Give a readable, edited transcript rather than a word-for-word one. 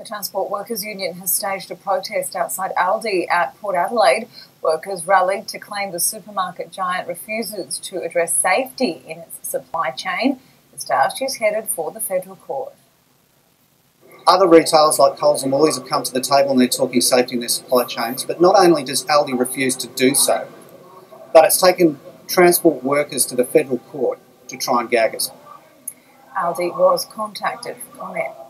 The Transport Workers Union has staged a protest outside Aldi at Port Adelaide. Workers rallied to claim the supermarket giant refuses to address safety in its supply chain. The stoush is headed for the federal court. Other retailers like Coles and Woolies have come to the table and they're talking safety in their supply chains, but not only does Aldi refuse to do so, but it's taken transport workers to the federal court to try and gag us. Aldi was contacted for comment.